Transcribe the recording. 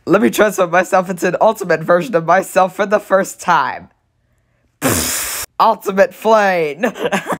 Let me transform myself into an ultimate version of myself for the first time. Ultimate Flain.